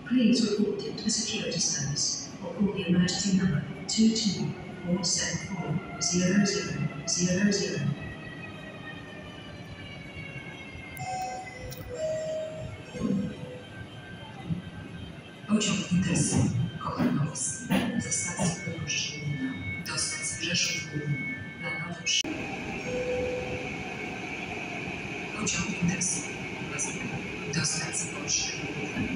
Please report it to the security service or call the emergency number 22-474-0000. Pociąg Intercity Kochanowski ze stacji Bydgoszcz-Główna do stacji Rzeszów Główny planowy Pociąg Intercity do stacji Bydgoszcz-Główna